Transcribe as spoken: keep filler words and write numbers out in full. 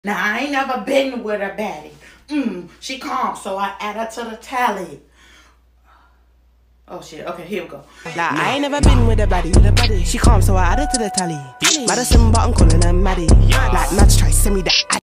Now, I ain't never been with a baddie. Mm, she calm, so I add her to the tally. Oh shit, okay, here we go. Like, I ain't never been with a baddie, with a baddie. She calm, so I add her to the tally. Madison, but I'm calling her Maddie. Like, Mads try to send me that.